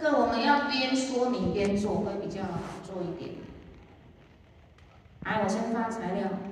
个我们要边说明边做，会比较好做一点。来，我先发材料。